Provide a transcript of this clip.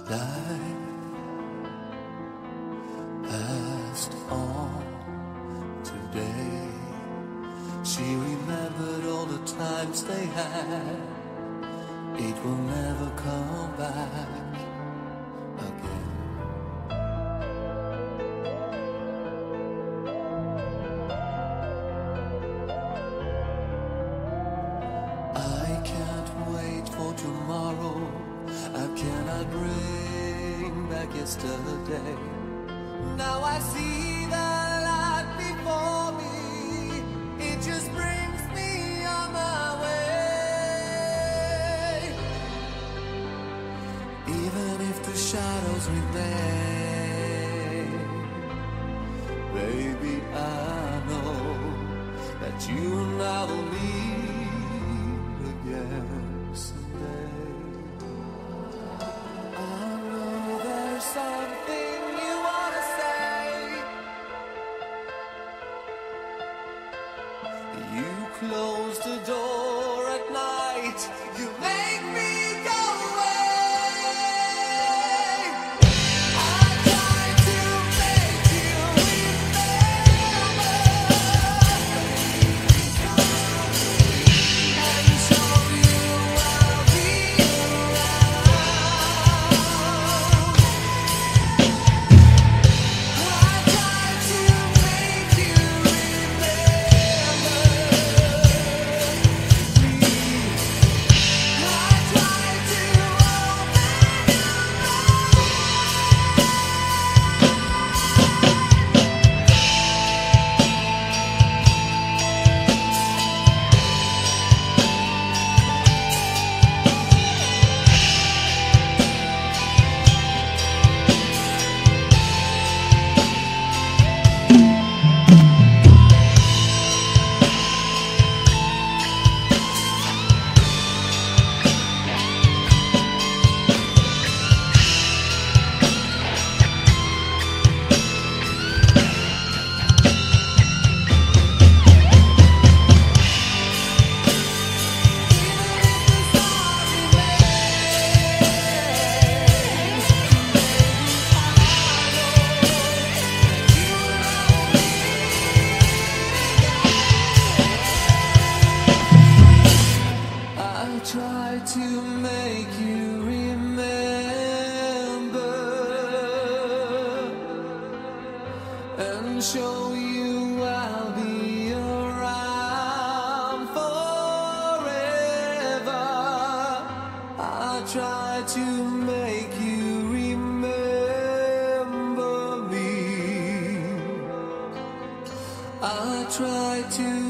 Life passed on today. She remembered all the times they had. It will never come back again. I can't wait for tomorrow. I cannot bring back yesterday. Now I see the light before me. It just brings me on my way. Even if the shadows remain, baby, I know that you and I will meet again someday. Something you wanna say. You close the door at night. You make me go away. I try to make you remember and show you I'll be around. Try to make you remember and show you I'll be around forever. I try to make you remember me. I try to